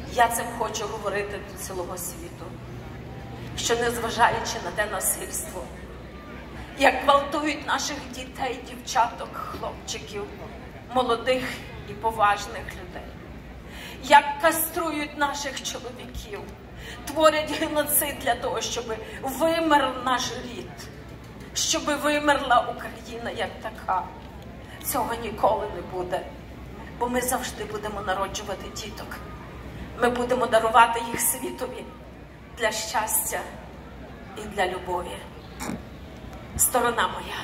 Я цим хочу говорити до цілого світу, що незважаючи на те насильство, як гвалтують наших дітей, дівчаток, хлопчиків, молодих і поважних людей, як каструють наших чоловіків, творять геноцид для того, щоб вимер наш рід, щоб вимерла Україна як така. Цього ніколи не буде, бо ми завжди будемо народжувати діток. Ми будемо дарувати їх світові для щастя і для любові. Сторона моя.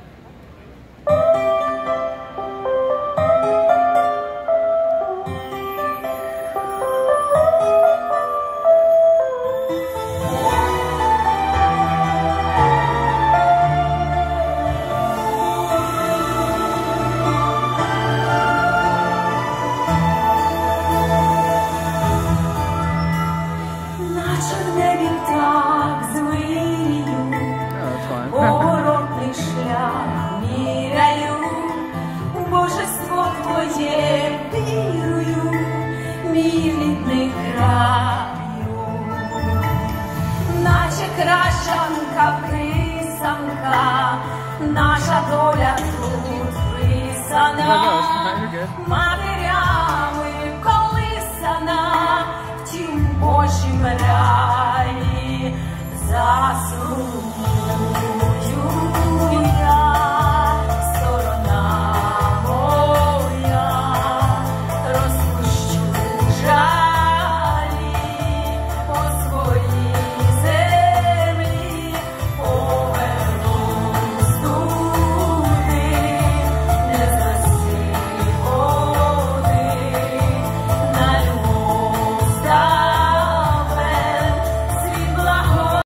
Поворотний шлях міряю, божество твоє вірую, мій рідний краю, наче кращанка писанка, наша доля тут писана.